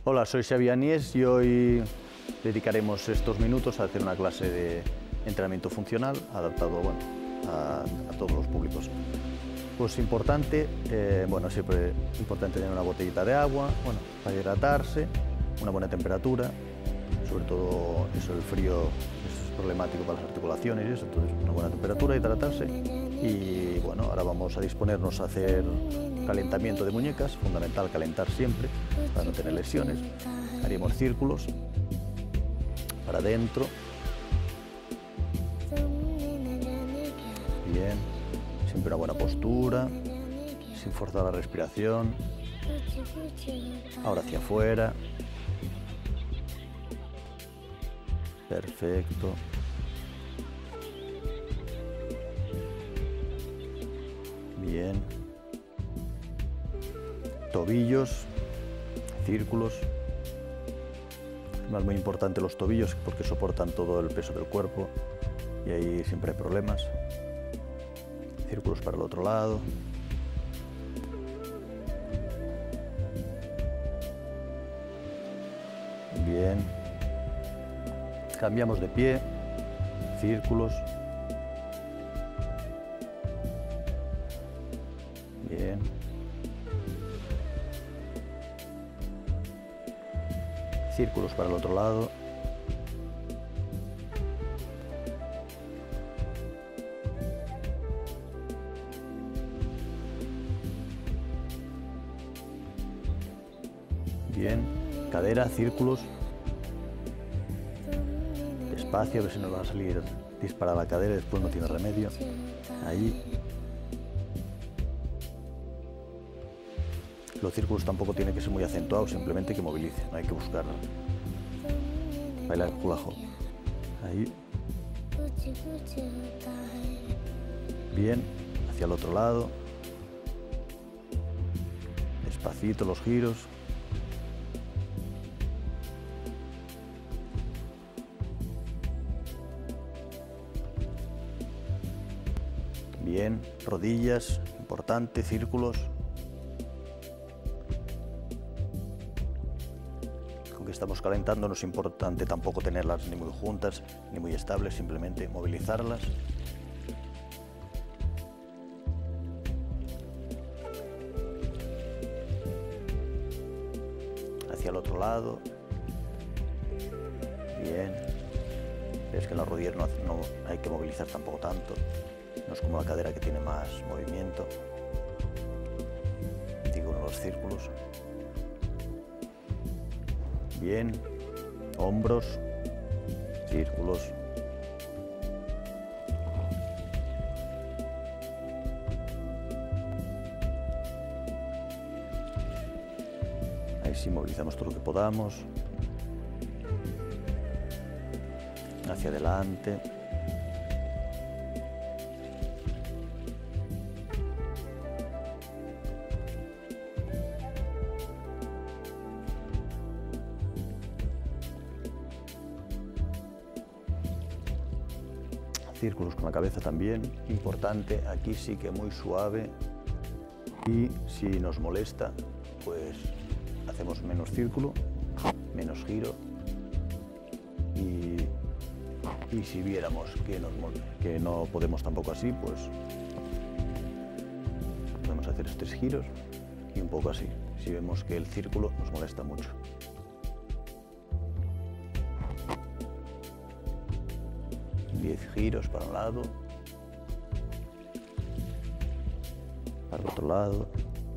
Hola, soy Xavi Anies y hoy dedicaremos estos minutos a hacer una clase de entrenamiento funcional adaptado a todos los públicos. Pues importante, siempre importante tener una botellita de agua, para hidratarse, una buena temperatura, sobre todo eso, el frío es problemático para las articulaciones y eso, entonces una buena temperatura, hidratarse. Y bueno, ahora vamos a disponernos a hacer calentamiento de muñecas, fundamental calentar siempre para no tener lesiones. Haríamos círculos para adentro. Bien, siempre una buena postura, sin forzar la respiración. Ahora hacia afuera. Perfecto. Bien. Tobillos, círculos. Es muy importante los tobillos porque soportan todo el peso del cuerpo y ahí siempre hay problemas. Círculos para el otro lado. Bien. Cambiamos de pie. Círculos. Bien. Círculos para el otro lado. Bien. Cadera, círculos. Despacio, a ver si nos va a salir disparada la cadera y después no tiene remedio. Ahí. Los círculos tampoco tienen que ser muy acentuados, simplemente que movilicen, no hay que buscar bailar hula hoop. Ahí. Bien, hacia el otro lado. Despacito los giros. Bien, rodillas, importante, círculos. Aunque estamos calentando, no es importante tampoco tenerlas ni muy juntas ni muy estables, simplemente movilizarlas. Hacia el otro lado. Bien. Ves que las rodillas no hay que movilizar tampoco tanto. No es como la cadera que tiene más movimiento. Digo, los círculos. Bien. Hombros. Círculos. Ahí sí movilizamos todo lo que podamos. Hacia adelante. Círculos con la cabeza también, importante, aquí sí que muy suave y si nos molesta, pues hacemos menos círculo, menos giro y si viéramos que no podemos tampoco así, pues podemos hacer 3 giros y un poco así, si vemos que el círculo nos molesta mucho. 10 giros para un lado, para el otro lado.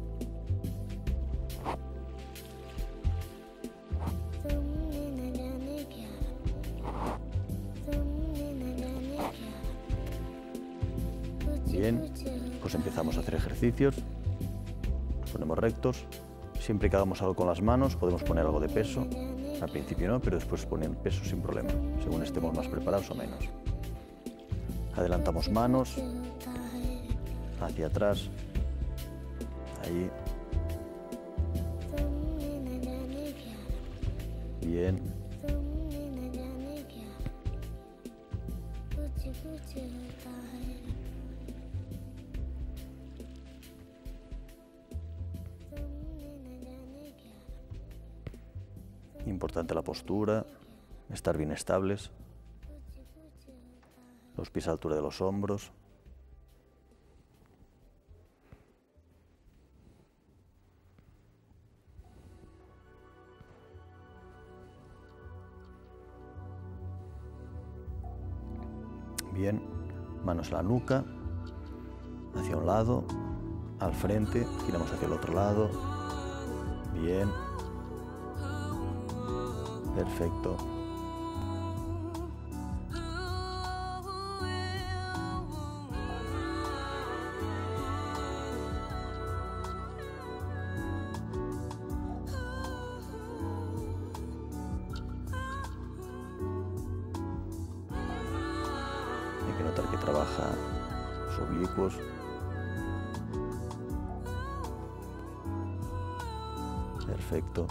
Bien, pues empezamos a hacer ejercicios, nos ponemos rectos, siempre que hagamos algo con las manos podemos poner algo de peso, al principio no, pero después poner peso sin problema, según estemos más preparados o menos. Adelantamos manos, hacia atrás, ahí. Bien. Importante la postura, estar bien estables. Los pies a la altura de los hombros. Bien, manos a la nuca, hacia un lado, al frente, giramos hacia el otro lado. Bien. Perfecto. Hay que notar que trabaja los oblicuos. Perfecto.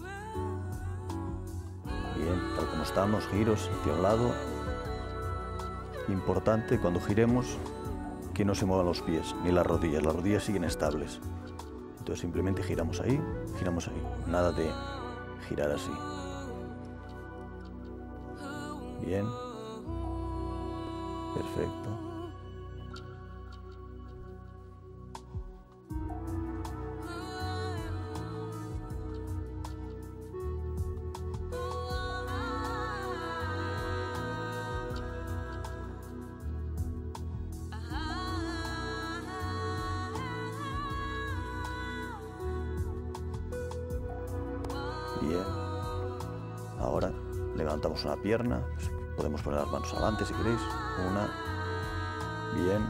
Bien, tal como estamos, giros hacia un lado. Importante cuando giremos que no se muevan los pies ni las rodillas siguen estables. Entonces simplemente giramos ahí, nada de girar así. Bien. Perfecto. Bien. Ahora levantamos una pierna. Podemos poner las manos adelante si queréis. Una. Bien.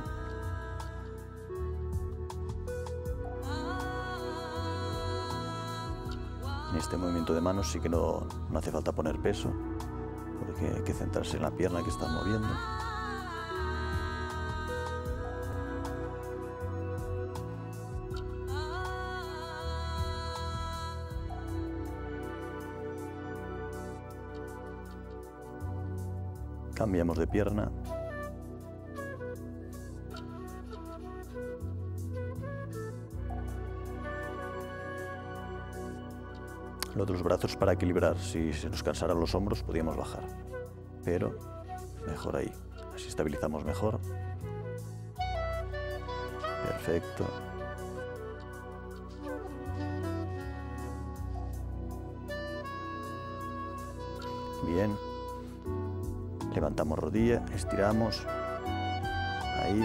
En este movimiento de manos sí que no hace falta poner peso, porque hay que centrarse en la pierna que estás moviendo. Cambiamos de pierna. Los otros brazos para equilibrar. Si se nos cansaran los hombros podíamos bajar, pero mejor ahí. Así estabilizamos mejor. Perfecto. Bien. Levantamos rodilla, estiramos. Ahí.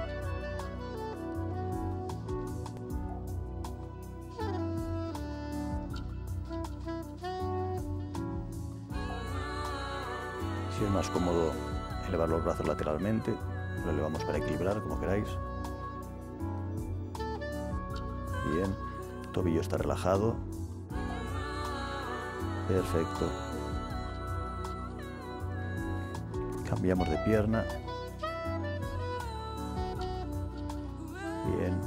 Si es más cómodo elevar los brazos lateralmente, lo elevamos para equilibrar, como queráis. Bien. Tobillo está relajado. Perfecto. Cambiamos de pierna. Bien.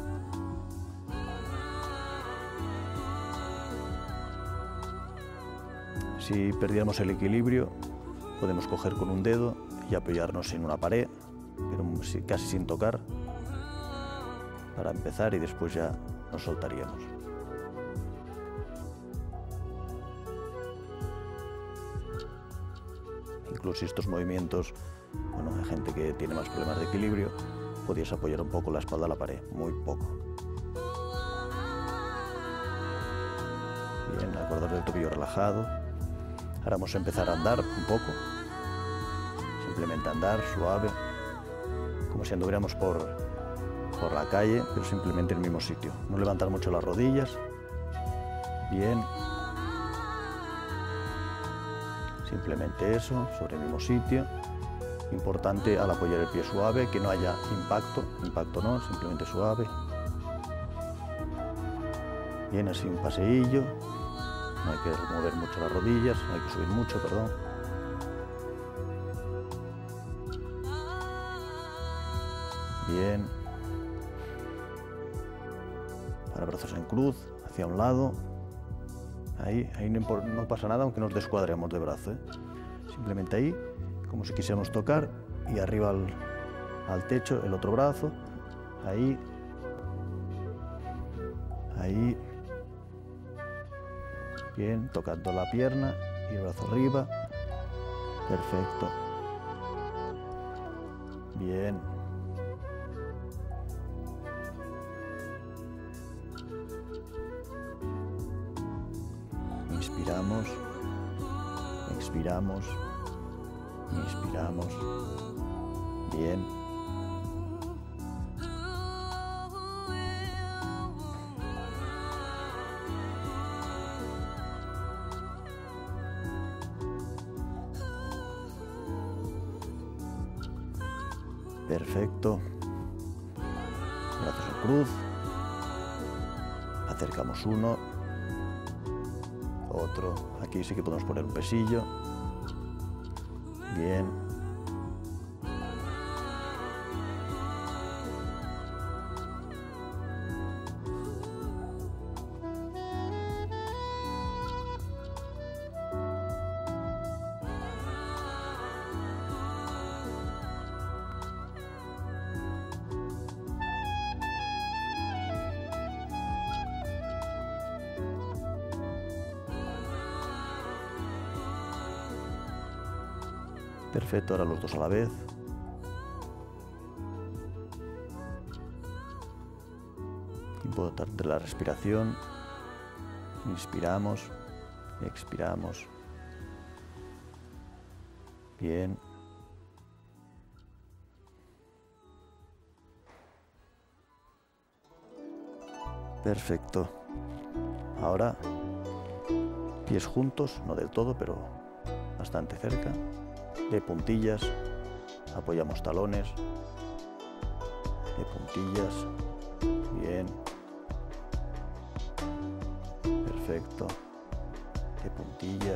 Si perdiéramos el equilibrio, podemos coger con un dedo y apoyarnos en una pared, pero casi sin tocar, para empezar, y después ya nos soltaríamos. Incluso estos movimientos, bueno, hay gente que tiene más problemas de equilibrio, podías apoyar un poco la espalda a la pared, muy poco. Bien, acordaos del tobillo relajado. Ahora vamos a empezar a andar un poco, simplemente andar suave, como si anduviéramos por la calle, pero simplemente en el mismo sitio. No levantar mucho las rodillas. Bien. Simplemente eso, sobre el mismo sitio. Importante al apoyar el pie suave, que no haya impacto no, simplemente suave. Bien, así un paseillo, no hay que mover mucho las rodillas, no hay que subir mucho, perdón. Bien. Para brazos en cruz, hacia un lado. Ahí no pasa nada aunque nos descuadremos de brazo, ¿eh? Simplemente ahí, como si quisiéramos tocar, y arriba al techo el otro brazo. Ahí. Ahí. Bien, tocando la pierna y el brazo arriba. Perfecto. Bien. Inspiramos, expiramos, inspiramos. Bien. Perfecto. Brazos en cruz. Acercamos uno. Otro. Aquí sí que podemos poner un pesillo. Bien. Perfecto, ahora los dos a la vez. Importante la respiración. Inspiramos, expiramos. Bien. Perfecto. Ahora, pies juntos, no del todo, pero bastante cerca. De puntillas, apoyamos talones, de puntillas, bien, perfecto, de puntillas,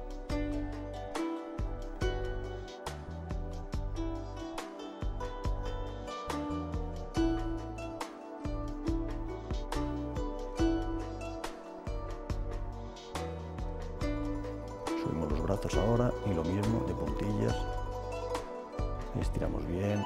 subimos los brazos ahora y lo mismo, de puntillas, estiramos bien.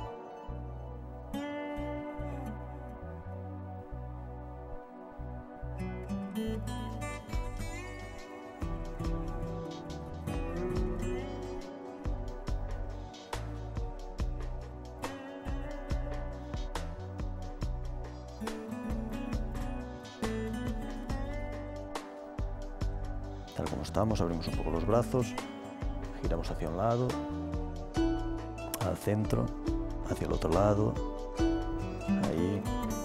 Tal como estamos, abrimos un poco los brazos, giramos hacia un lado, al centro, hacia el otro lado, ahí.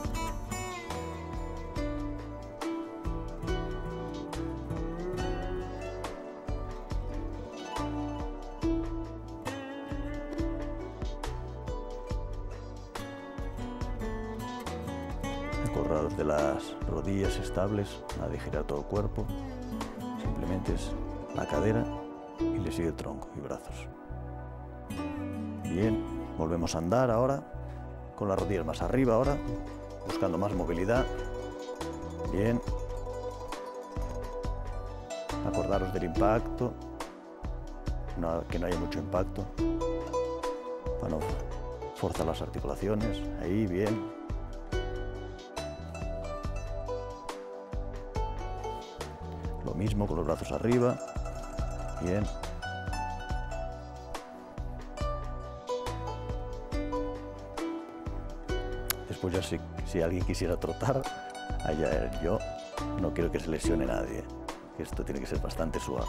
Acordados de las rodillas estables, nada de girar todo el cuerpo. Simplemente es la cadera y le sigue el tronco y brazos. Bien, volvemos a andar ahora, con las rodillas más arriba ahora, buscando más movilidad. Bien. Acordaros del impacto, que no haya mucho impacto, para no forzar las articulaciones. Ahí, bien. Lo mismo con los brazos arriba. Bien. Después ya si alguien quisiera trotar, allá yo no quiero que se lesione nadie. Esto tiene que ser bastante suave.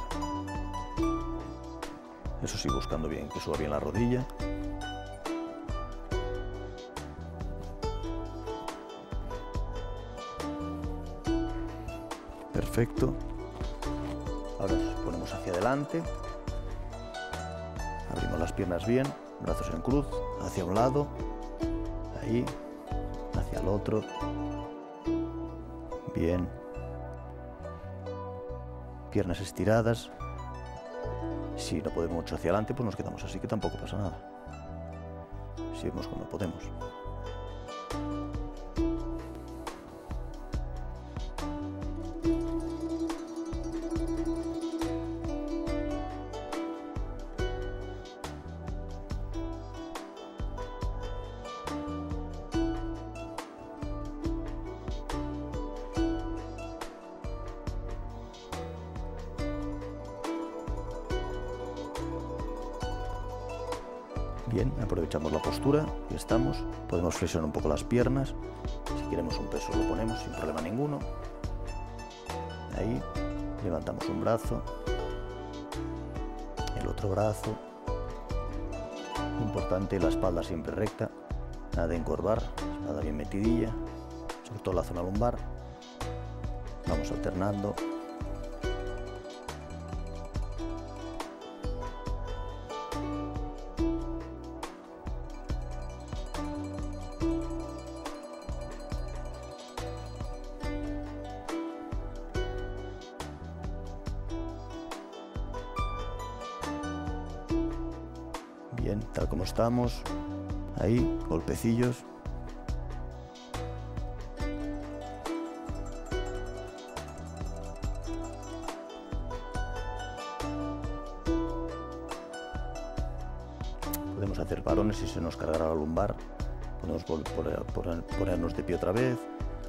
Eso sí, buscando bien, que suba bien la rodilla. Perfecto. Ahora nos ponemos hacia adelante, abrimos las piernas bien, brazos en cruz, hacia un lado, ahí, hacia el otro, bien, piernas estiradas. Si no podemos mucho hacia adelante, pues nos quedamos así, que tampoco pasa nada, si vemos como podemos. Bien, aprovechamos la postura y estamos. Podemos flexionar un poco las piernas. Si queremos un peso lo ponemos sin problema ninguno. Ahí, levantamos un brazo, el otro brazo. Importante, la espalda siempre recta, nada de encorvar, espalda bien metidilla, sobre todo la zona lumbar. Vamos alternando. Bien, tal como estamos, ahí, golpecillos. Podemos hacer parones si se nos cargará la lumbar, podemos ponernos de pie otra vez,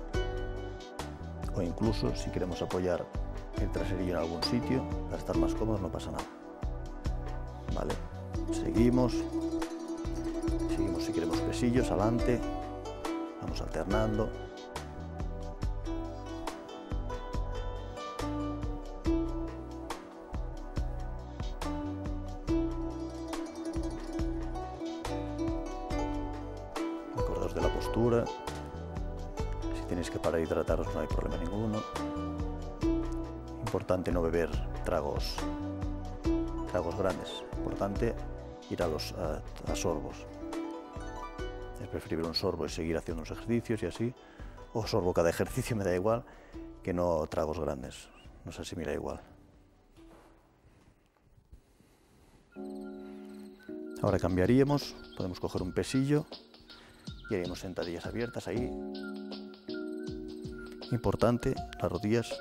o incluso si queremos apoyar el traserillo en algún sitio, para estar más cómodos no pasa nada. Vale. Seguimos si queremos pesillos, adelante, vamos alternando. Acordaos de la postura, si tenéis que parar y hidrataros no hay problema ninguno. Importante no beber tragos grandes, importante ir a sorbos. Es preferible un sorbo y seguir haciendo unos ejercicios y así, o sorbo cada ejercicio, me da igual, que no tragos grandes, no se asimila igual. Ahora cambiaríamos, podemos coger un pesillo y haríamos sentadillas abiertas ahí. Importante, las rodillas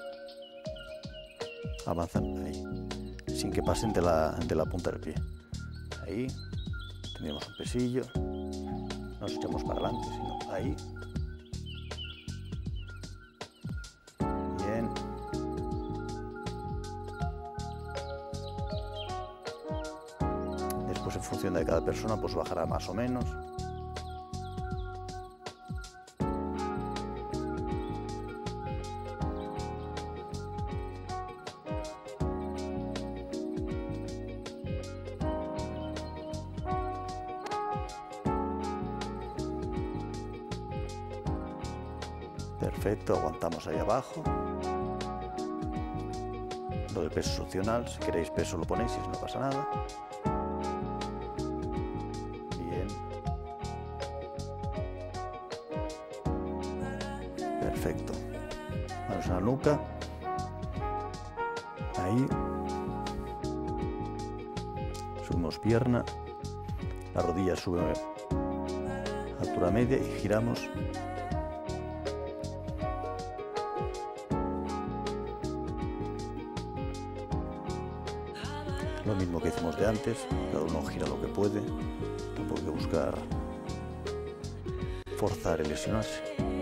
avanzan ahí, sin que pasen de la punta del pie. Ahí, tendríamos un pesillo, no nos echamos para adelante, sino ahí. Bien. Después, en función de cada persona, pues bajará más o menos. Perfecto, aguantamos ahí abajo. Lo del peso es opcional, si queréis peso lo ponéis, si no pasa nada. Bien. Perfecto. Manos en la nuca. Ahí. Subimos pierna. La rodilla sube a altura media y giramos. Lo mismo que hicimos de antes, cada uno gira lo que puede, tampoco hay que buscar forzar y lesionarse.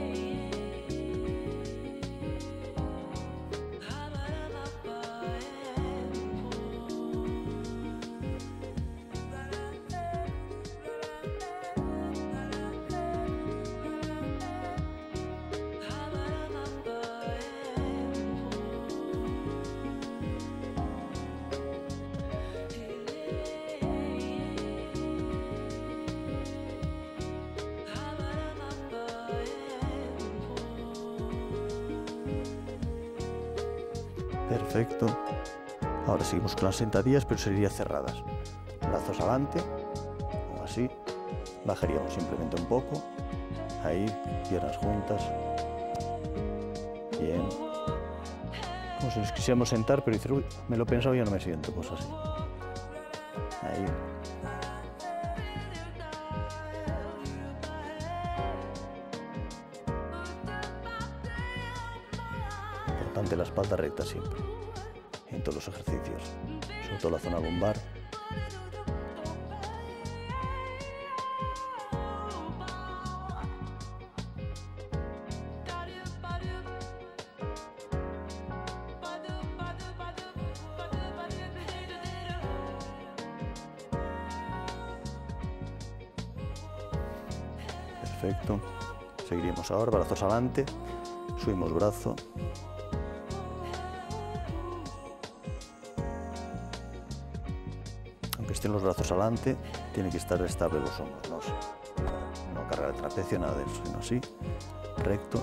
Perfecto. Ahora seguimos con las sentadillas, pero serían cerradas. Brazos adelante, como así. Bajaríamos simplemente un poco. Ahí, piernas juntas. Bien. Como si nos quisiéramos sentar, pero dices, uy, me lo he pensado y ya no me siento, pues así. Ahí. Importante la espalda recta siempre, en todos los ejercicios, sobre todo la zona lumbar. Perfecto. Seguiremos ahora, brazos adelante, subimos brazo. Aunque estén los brazos adelante, tiene que estar estable los hombros, no cargar el trapecio, nada de eso, sino así, recto.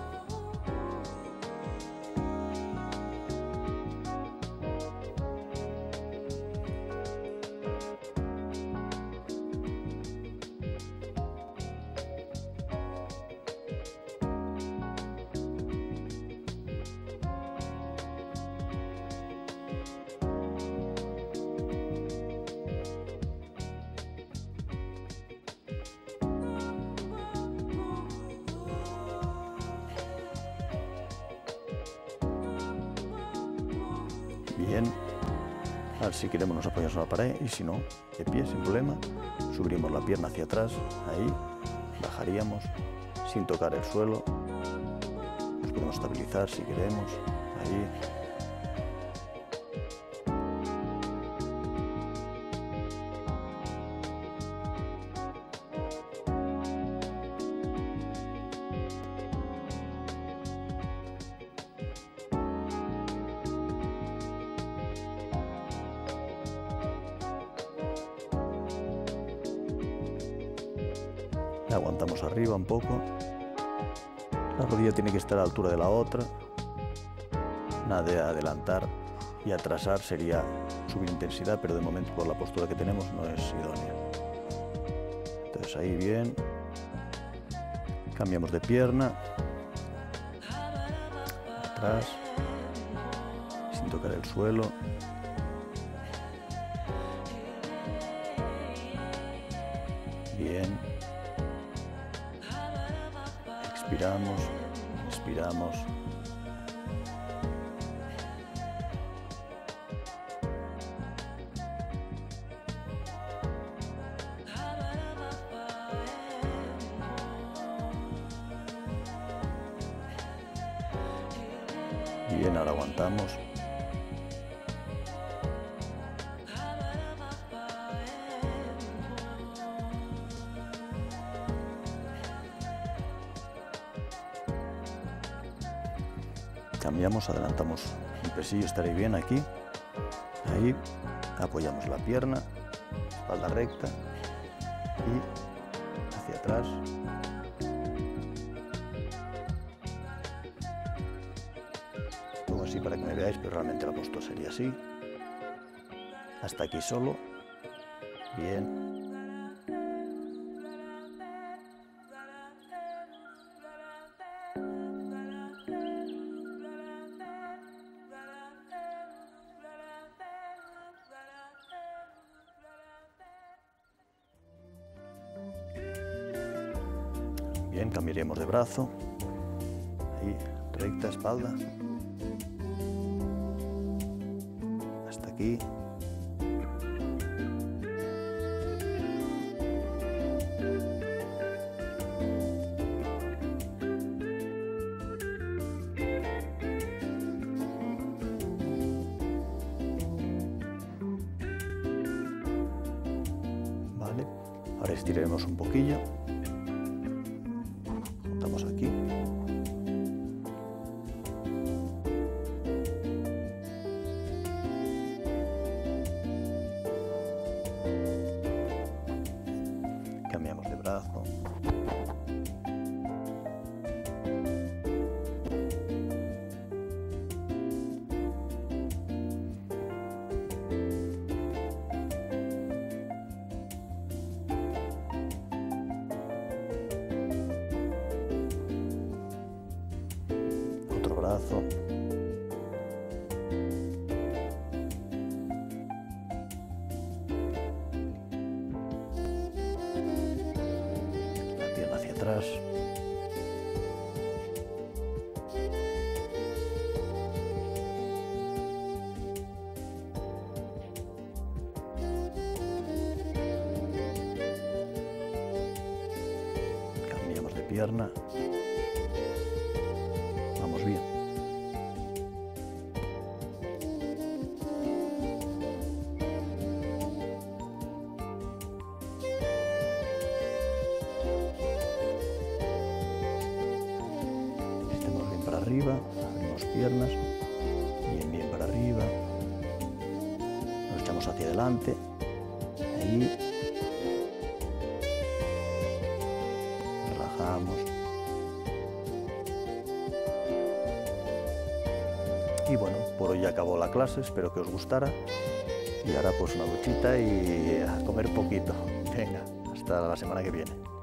Bien, a ver si queremos nos apoyamos en la pared y si no, de pie sin problema, subiríamos la pierna hacia atrás, ahí, bajaríamos sin tocar el suelo, nos podemos estabilizar si queremos, ahí. Aguantamos arriba un poco, la rodilla tiene que estar a la altura de la otra, nada de adelantar y atrasar sería subir intensidad, pero de momento por la postura que tenemos no es idónea. Entonces ahí bien, cambiamos de pierna, atrás, sin tocar el suelo. Bien. Expiramos, inspiramos. Bien, ahora aguantamos. Cambiamos, adelantamos un pesillo, estaréis bien aquí. Ahí, apoyamos la pierna, espalda recta y hacia atrás. Pongo así para que me veáis, pero realmente la postura sería así. Hasta aquí solo. Bien. Bien, cambiaremos de brazo. Ahí, recta, espalda. Hasta aquí. Vale, ahora estiraremos un poquillo. Estamos aquí. Cambiamos de brazo. Otro brazo. La pierna hacia atrás. Cambiamos de pierna. Vamos bien. Abrimos piernas, bien, bien para arriba. Nos echamos hacia adelante. Ahí. Relajamos. Y bueno, por hoy ya acabó la clase, espero que os gustara. Y ahora pues una duchita y a comer poquito. Venga, hasta la semana que viene.